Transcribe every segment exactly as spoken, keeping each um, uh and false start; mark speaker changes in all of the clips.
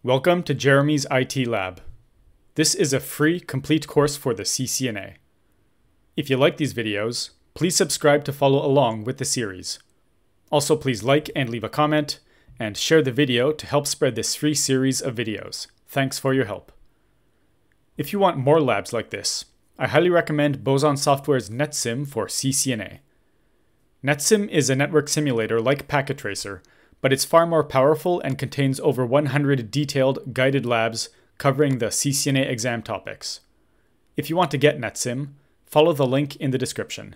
Speaker 1: Welcome to Jeremy's I T Lab. This is a free, complete course for the C C N A. If you like these videos, please subscribe to follow along with the series. Also, please like and leave a comment, and share the video to help spread this free series of videos. Thanks for your help. If you want more labs like this, I highly recommend Boson Software's NetSim for C C N A. NetSim is a network simulator like Packet Tracer, but it's far more powerful and contains over one hundred detailed, guided labs covering the C C N A exam topics. If you want to get NetSim, follow the link in the description.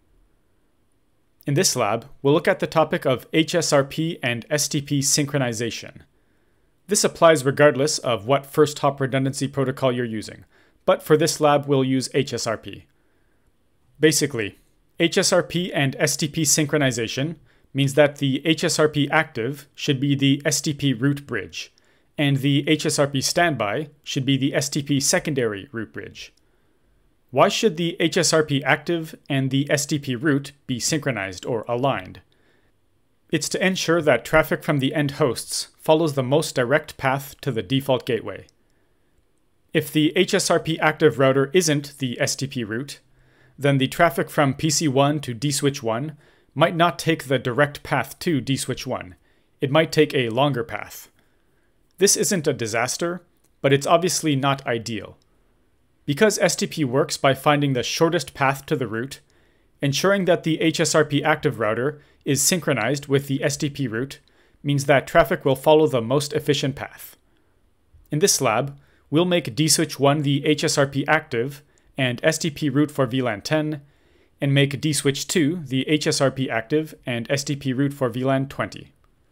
Speaker 1: In this lab, we'll look at the topic of H S R P and S T P synchronization. This applies regardless of what first hop redundancy protocol you're using, but for this lab we'll use H S R P. Basically, H S R P and S T P synchronization means that the H S R P active should be the S T P root bridge, and the H S R P standby should be the S T P secondary root bridge. Why should the H S R P active and the S T P root be synchronized or aligned? It's to ensure that traffic from the end hosts follows the most direct path to the default gateway. If the H S R P active router isn't the S T P root, then the traffic from P C one to D switch one might not take the direct path to D switch one. It might take a longer path. This isn't a disaster, but it's obviously not ideal. Because S T P works by finding the shortest path to the root, ensuring that the H S R P active router is synchronized with the S T P root means that traffic will follow the most efficient path. In this lab, we'll make D switch one the H S R P active and S T P root for V LAN ten, and make D switch two the H S R P active and S T P root for V LAN twenty.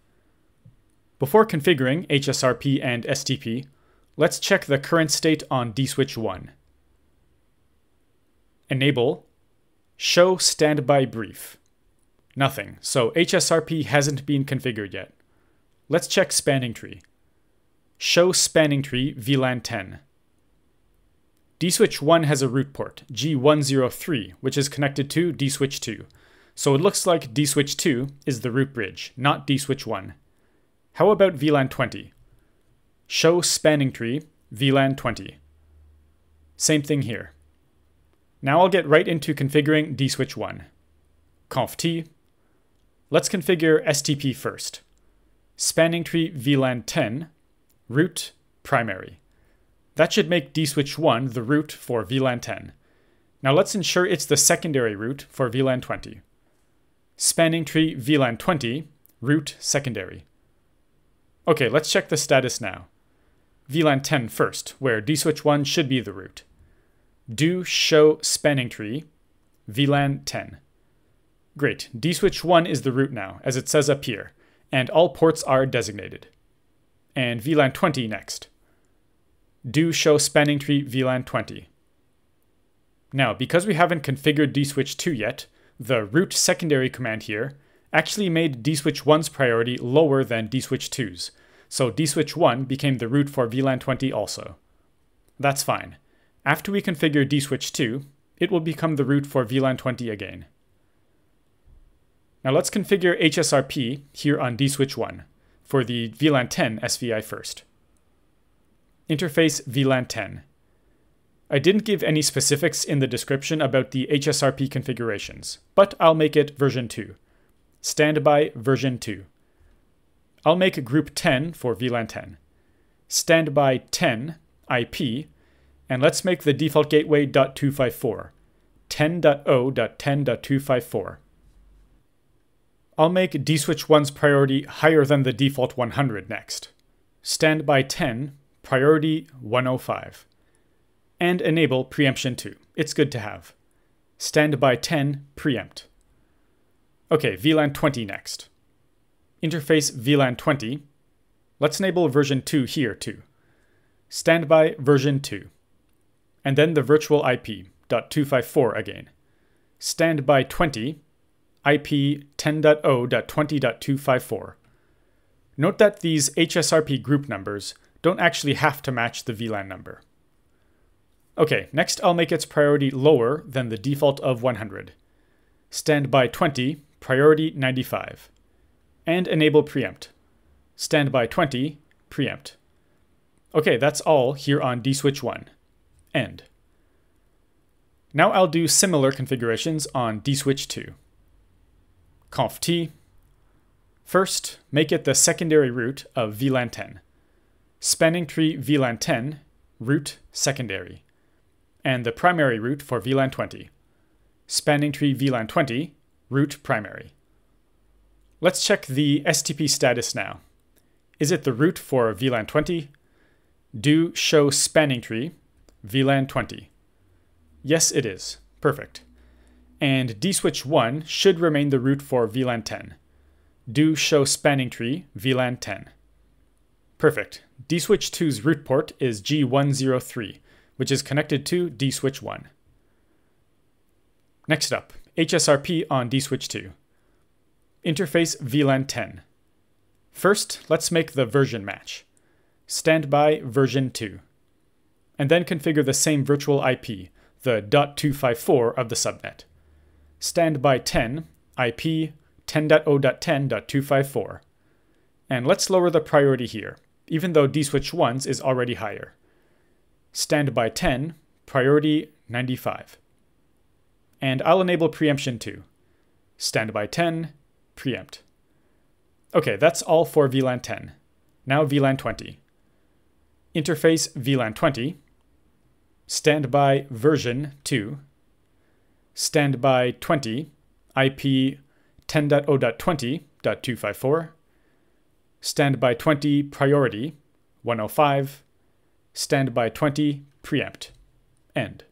Speaker 1: Before configuring H S R P and S T P, let's check the current state on D switch one. Enable Show Standby Brief. Nothing, so H S R P hasn't been configured yet. Let's check Spanning Tree. Show Spanning Tree V LAN ten. D switch one has a root port, G one zero three, which is connected to D switch two. So it looks like D switch two is the root bridge, not D switch one. How about V LAN twenty? Show Spanning Tree V LAN twenty. Same thing here. Now I'll get right into configuring D switch one. Conf T. Let's configure S T P first. Spanning Tree V LAN ten, root, primary. That should make D switch one the root for V LAN ten. Now let's ensure it's the secondary root for V LAN twenty. Spanning Tree V LAN twenty, root, secondary. Okay, let's check the status now. V LAN ten first, where D switch one should be the root. Do show Spanning Tree V LAN ten. Great, D switch one is the root now, as it says up here, and all ports are designated. And V LAN twenty next. Do show Spanning Tree V LAN twenty. Now, because we haven't configured D switch two yet, the root secondary command here actually made D switch one's priority lower than D switch two's, so D switch one became the root for V LAN twenty also. That's fine. After we configure D switch two, it will become the root for V LAN twenty again. Now let's configure H S R P here on D switch one for the V LAN ten S V I first. Interface V LAN ten. I didn't give any specifics in the description about the H S R P configurations, but I'll make it version two. Standby version two. I'll make group ten for V LAN ten. Standby ten I P, and let's make the default gateway .two fifty-four. ten dot zero dot ten dot two fifty-four. I'll make D switch one's priority higher than the default one hundred next. Standby ten, priority one oh five. And enable preemption two. It's good to have. Standby ten, preempt. Okay, V LAN twenty next. Interface V LAN twenty. Let's enable version two here too. Standby version two. And then the virtual I P, .two fifty-four again. Standby twenty, I P ten dot zero dot twenty dot two fifty-four. Note that these H S R P group numbers don't actually have to match the V LAN number. Okay, next I'll make its priority lower than the default of one hundred. Standby twenty, priority ninety-five. And enable preempt. Standby twenty, preempt. Okay, that's all here on dswitch one. End. Now I'll do similar configurations on dswitch two. conf t. First, make it the secondary root of V LAN ten. Spanning tree V LAN ten, root secondary. And the primary root for V LAN twenty. Spanning tree V LAN twenty, root primary. Let's check the S T P status now. Is it the root for V LAN twenty? Do show spanning tree V LAN twenty. Yes, it is. Perfect. And dswitch one should remain the root for V LAN ten. Do show spanning tree V LAN ten. Perfect. dswitch two's root port is G one zero three, which is connected to dswitch one. Next up, H S R P on dswitch two. Interface V LAN ten. First, let's make the version match. Standby version two. And then configure the same virtual I P, the dot two fifty-four of the subnet. Standby ten, I P ten dot zero dot ten dot two fifty-four. And let's lower the priority here, even though dswitch one's is already higher. Standby ten, priority ninety-five. And I'll enable preemption too. Standby ten, preempt. Okay, that's all for V LAN ten. Now V LAN twenty. Interface V LAN twenty. Standby version two. Standby twenty, I P ten dot zero dot twenty dot two fifty-four. Standby twenty, priority one oh five. Standby twenty, preempt. End.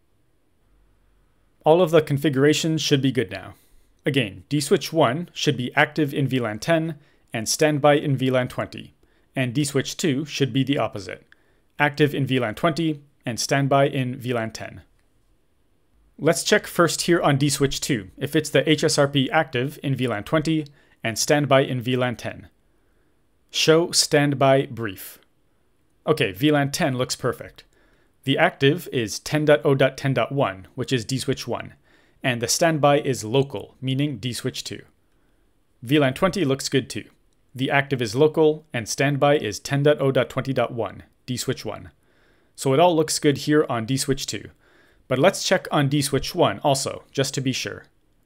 Speaker 1: All of the configurations should be good now. Again, dswitch one should be active in V LAN ten and standby in V LAN twenty, and dswitch two should be the opposite, active in V LAN twenty and standby in V LAN ten. Let's check first here on dswitch two if it's the H S R P active in V LAN twenty and standby in V LAN ten. Show standby brief. Okay, V LAN ten looks perfect. The active is ten dot zero dot ten dot one, which is dswitch one, and the standby is local, meaning dswitch two. V LAN twenty looks good too. The active is local, and standby is ten dot zero dot twenty dot one, dswitch one. So it all looks good here on dswitch two. But let's check on dswitch one also, just to be sure.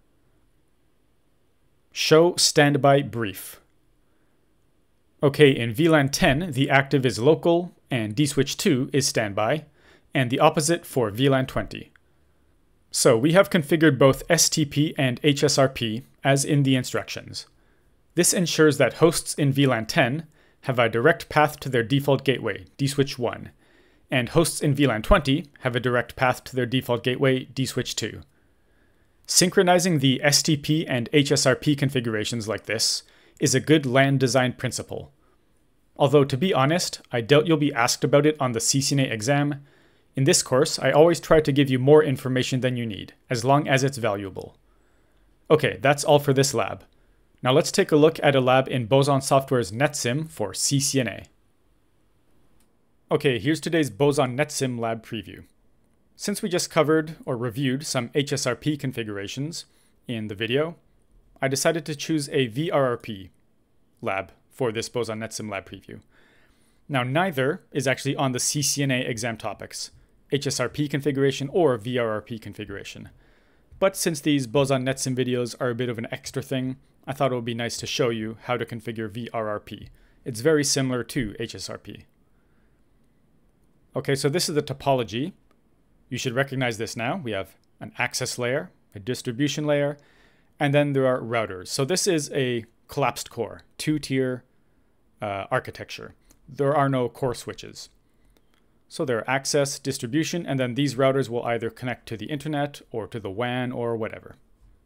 Speaker 1: Show standby brief. Okay, in V LAN ten, the active is local, and dswitch two is standby, and the opposite for V LAN twenty. So we have configured both S T P and H S R P as in the instructions. This ensures that hosts in V LAN ten have a direct path to their default gateway, dswitch one, and hosts in V LAN twenty have a direct path to their default gateway, dswitch two. Synchronizing the S T P and H S R P configurations like this is a good LAN design principle. Although to be honest, I doubt you'll be asked about it on the C C N A exam. In this course, I always try to give you more information than you need, as long as it's valuable. Okay, that's all for this lab. Now let's take a look at a lab in Boson Software's NetSim for C C N A. Okay, here's today's Boson NetSim lab preview. Since we just covered or reviewed some H S R P configurations in the video, I decided to choose a V R R P lab for this Boson NetSim lab preview. Now neither is actually on the C C N A exam topics, H S R P configuration or V R R P configuration. But since these Boson NetSim videos are a bit of an extra thing, I thought it would be nice to show you how to configure V R R P. It's very similar to H S R P. Okay, so this is the topology. You should recognize this now. We have an access layer, a distribution layer, and then there are routers. So this is a collapsed core, two-tier uh, architecture. There are no core switches. So there are access, distribution, and then these routers will either connect to the internet or to the W A N or whatever.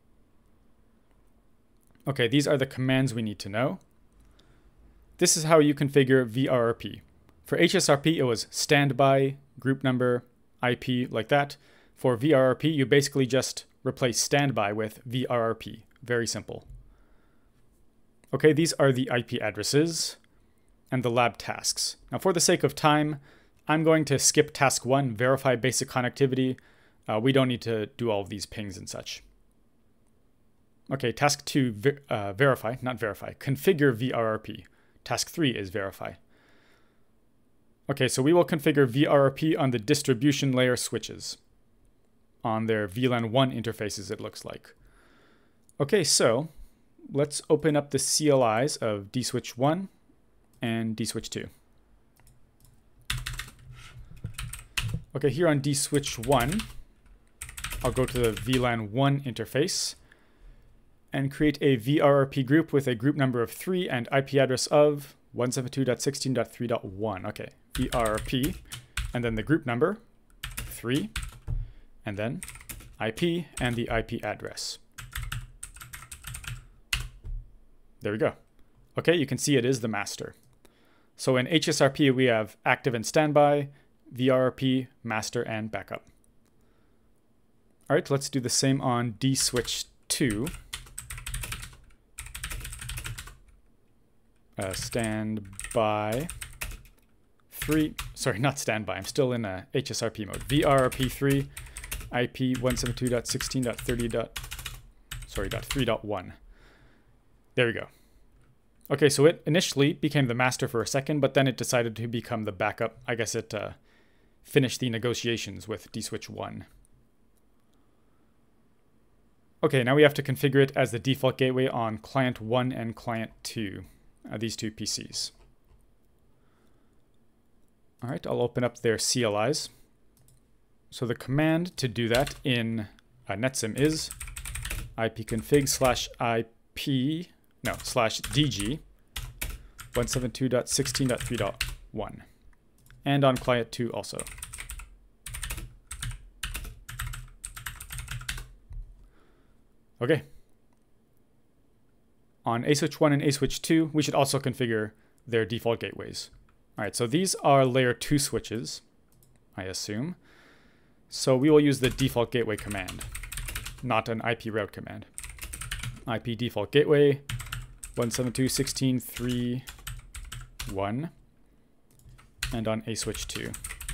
Speaker 1: Okay, these are the commands we need to know. This is how you configure V R R P. For H S R P, it was standby, group number, I P, like that. For V R R P, you basically just replace standby with V R R P. Very simple. Okay, these are the I P addresses and the lab tasks. Now, for the sake of time, I'm going to skip task one, verify basic connectivity. Uh, we don't need to do all of these pings and such. Okay, task two, ver uh, verify, not verify, configure V R R P. Task three is verify. Okay, so we will configure V R R P on the distribution layer switches. On their V LAN one interfaces, it looks like. Okay, so let's open up the C L Is of D switch one and D switch two. Okay, here on D switch one, I'll go to the V LAN one interface and create a V R R P group with a group number of three and I P address of one seventy-two dot sixteen dot three dot one. Okay, V R R P, and then the group number, three, and then I P and the I P address. There we go. Okay, you can see it is the master. So in H S R P, we have active and standby, V R R P, master, and backup. All right, let's do the same on D switch two. Uh, standby three, sorry, not standby, I'm still in a H S R P mode. V R R P three, I P one seventy-two dot sixteen dot thirty. Sorry, .three dot one. There we go. Okay, so it initially became the master for a second, but then it decided to become the backup. I guess it uh, finished the negotiations with D switch one. Okay, now we have to configure it as the default gateway on client one and client two, uh, these two P Cs. All right, I'll open up their C L Is. So the command to do that in uh, netsim is ipconfig slash ip, no, slash dg one seventy-two dot sixteen dot three dot one. And on client two also. Okay. On A switch one and A switch two, we should also configure their default gateways. All right, so these are layer two switches, I assume. So we will use the default gateway command, not an I P route command. I P default gateway one seventy-two dot sixteen dot three dot one, and on A switch two.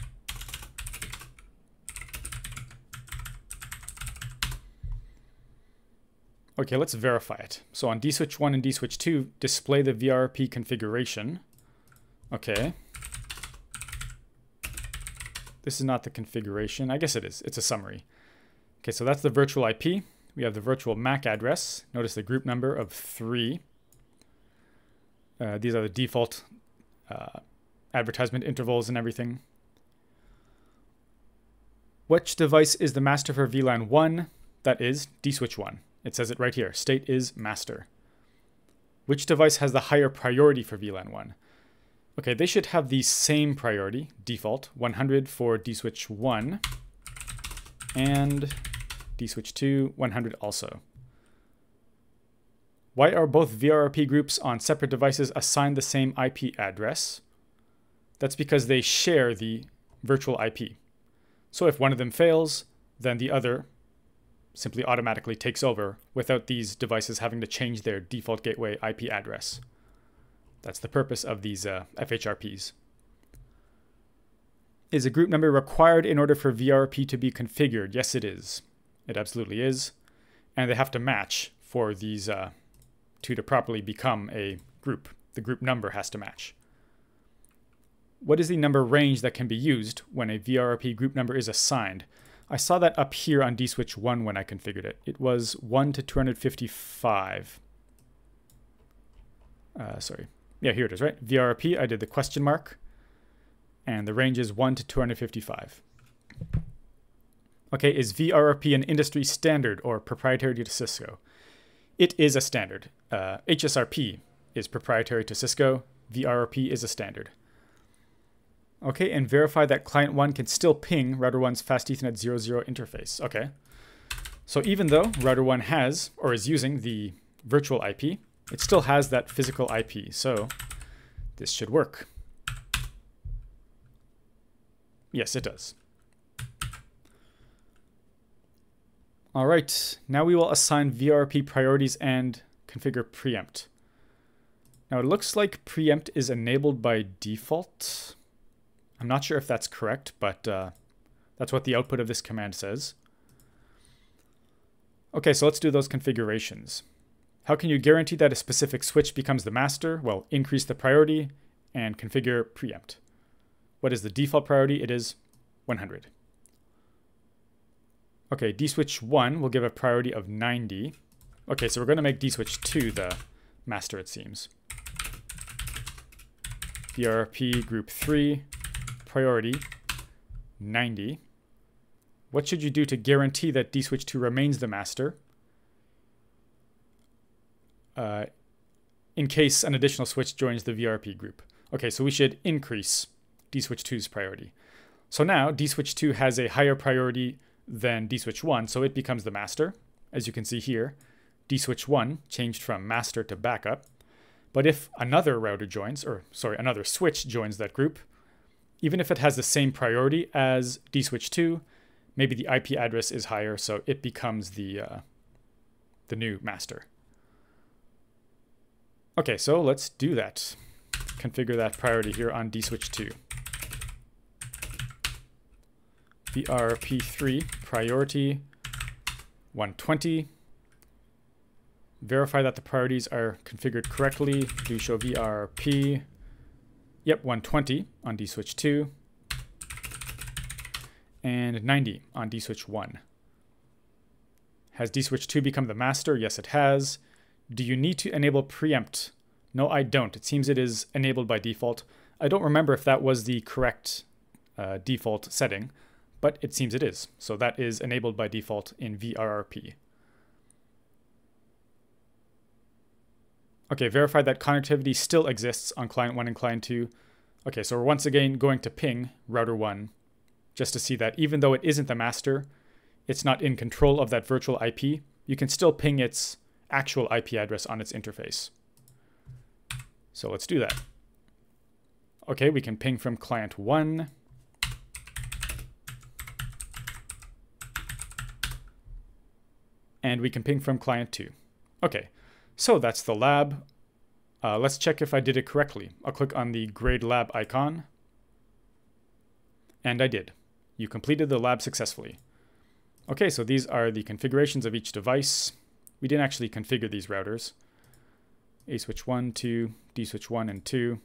Speaker 1: Okay, let's verify it. So on D switch one and D switch two, display the V R R P configuration. Okay. This is not the configuration. I guess it is. It's a summary. Okay, so that's the virtual I P. We have the virtual M A C address. Notice the group number of three. Uh, these are the default uh, advertisement intervals and everything. Which device is the master for V LAN one? That is D switch one. It says it right here. State is master. Which device has the higher priority for V LAN one? Okay, they should have the same priority, default, one hundred for D switch one, and D switch two, one hundred also. Why are both V R R P groups on separate devices assigned the same I P address? That's because they share the virtual I P. So if one of them fails, then the other simply automatically takes over without these devices having to change their default gateway I P address. That's the purpose of these uh, F H R Ps. Is a group number required in order for V R R P to be configured? Yes, it is. It absolutely is. And they have to match for these uh, two to properly become a group. The group number has to match. What is the number range that can be used when a V R R P group number is assigned? I saw that up here on D switch one when I configured it. It was one to two hundred fifty-five. Uh, sorry. Yeah, here it is, right? V R R P, I did the question mark. And the range is one to two hundred fifty-five. Okay, is V R R P an industry standard or proprietary to Cisco? It is a standard. Uh, H S R P is proprietary to Cisco. V R R P is a standard. Okay, and verify that client one can still ping router one's fast Ethernet zero zero interface. Okay. So even though router one has, or is using the virtual I P, it still has that physical I P. So this should work. Yes, it does. All right, now we will assign V R R P priorities and configure preempt. Now it looks like preempt is enabled by default. I'm not sure if that's correct, but uh, that's what the output of this command says. Okay, so let's do those configurations. How can you guarantee that a specific switch becomes the master? Well, increase the priority and configure preempt. What is the default priority? It is one hundred. Okay, dswitch one will give a priority of ninety. Okay, so we're going to make dswitch two the master, it seems. V R P group three, priority ninety. What should you do to guarantee that dswitch two remains the master? Uh, in case an additional switch joins the V R P group. Okay, so we should increase dswitch two's priority. So now dswitch two has a higher priority than dswitch one, so it becomes the master. As you can see here, dswitch one changed from master to backup. But if another router joins, or sorry, another switch joins that group, even if it has the same priority as dswitch two, maybe the I P address is higher, so it becomes the, uh, the new master. Okay, so let's do that. Configure that priority here on dswitch two. V R P three, priority one twenty. Verify that the priorities are configured correctly. Do show V R P. Yep, one twenty on dswitch two. And ninety on dswitch one. Has dswitch two become the master? Yes, it has. Do you need to enable preempt? No, I don't. It seems it is enabled by default. I don't remember if that was the correct uh, default setting, but it seems it is. So that is enabled by default in V R R P. Okay, verify that connectivity still exists on client one and client two. Okay, so we're once again going to ping router one just to see that even though it isn't the master, it's not in control of that virtual I P, you can still ping its actual I P address on its interface. So let's do that. Okay, we can ping from client one. And we can ping from client two. Okay, so that's the lab. Uh, let's check if I did it correctly. I'll click on the grade lab icon. And I did. You completed the lab successfully. Okay, so these are the configurations of each device. We didn't actually configure these routers. A switch one, two, D switch one, and two.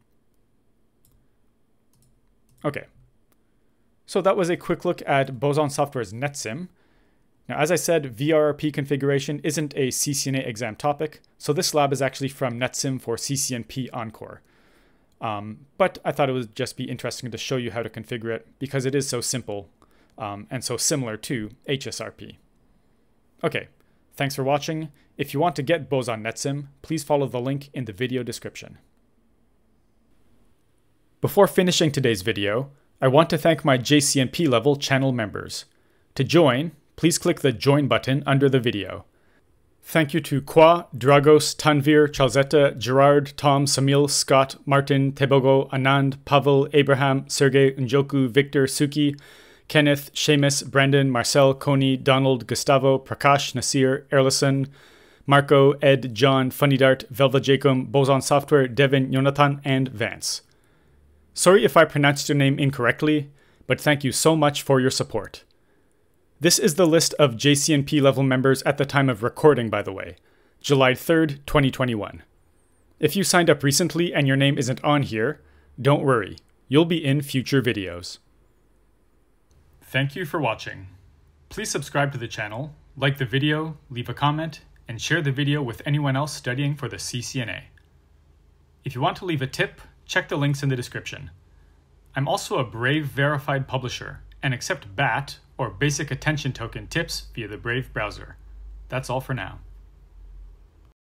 Speaker 1: Okay. So that was a quick look at Boson Software's NetSim. Now, as I said, V R R P configuration isn't a C C N A exam topic, so this lab is actually from NetSim for C C N P Encore. Um, but I thought it would just be interesting to show you how to configure it because it is so simple um, and so similar to H S R P. Okay, thanks for watching. If you want to get Boson NetSim, please follow the link in the video description. Before finishing today's video, I want to thank my J C N P level channel members. To join, please click the Join button under the video. Thank you to Kwa, Dragos, Tanvir, Chalzeta, Gerard, Tom, Samil, Scott, Martin, Tebogo, Anand, Pavel, Abraham, Sergey, Njoku, Victor, Suki, Kenneth, Seamus, Brandon, Marcel, Coney, Donald, Gustavo, Prakash, Nasir, Erlison, Marco, Ed, John, Funny Dart, Velva Jacob, Boson Software, Devin, Jonathan, and Vance. Sorry if I pronounced your name incorrectly, but thank you so much for your support. This is the list of J C N P level members at the time of recording, by the way, July third, twenty twenty-one. If you signed up recently and your name isn't on here, don't worry, you'll be in future videos. Thank you for watching. Please subscribe to the channel, like the video, leave a comment, and share the video with anyone else studying for the C C N A. If you want to leave a tip, check the links in the description. I'm also a Brave verified publisher and accept B A T or Basic Attention Token tips via the Brave browser. That's all for now.